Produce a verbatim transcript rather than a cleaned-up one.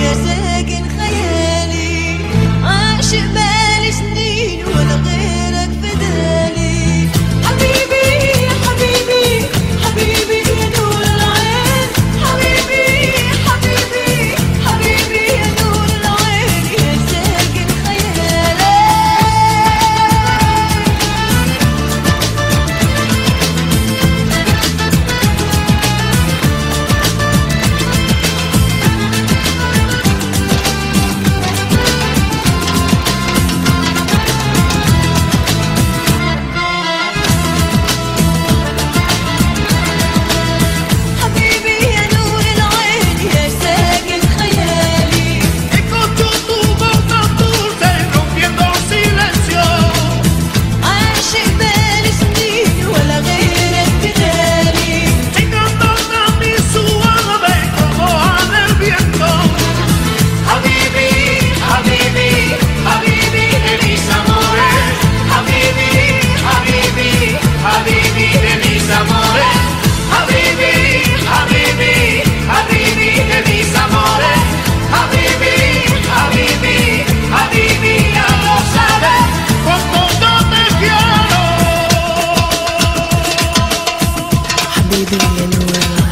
يا ساكن خيالي، عاشق بالي سنين ولا غيرك فدالي. حبيبي يا حبيبي حبيبي يا نور العين، حبيبي حبيبي حبيبي يا نور العين يا ساكن خيالي. حبيبي يا نور العين يا ساكن خيالي. Escucho tu voz tan dulce rompiendo el silencio. عاشق بالي سنين ولا غيرك بدالي. Llegando a mi suave como en el viento. Habibi, Habibi, Habibi de mis amores. Habibi, Habibi, Habibi de mis amores. Habibi, Habibi, Habibi de mis amores. Habibi, Habibi, Habibi, ya lo sabes, como yo te quiero. حبيبي يا نور العين.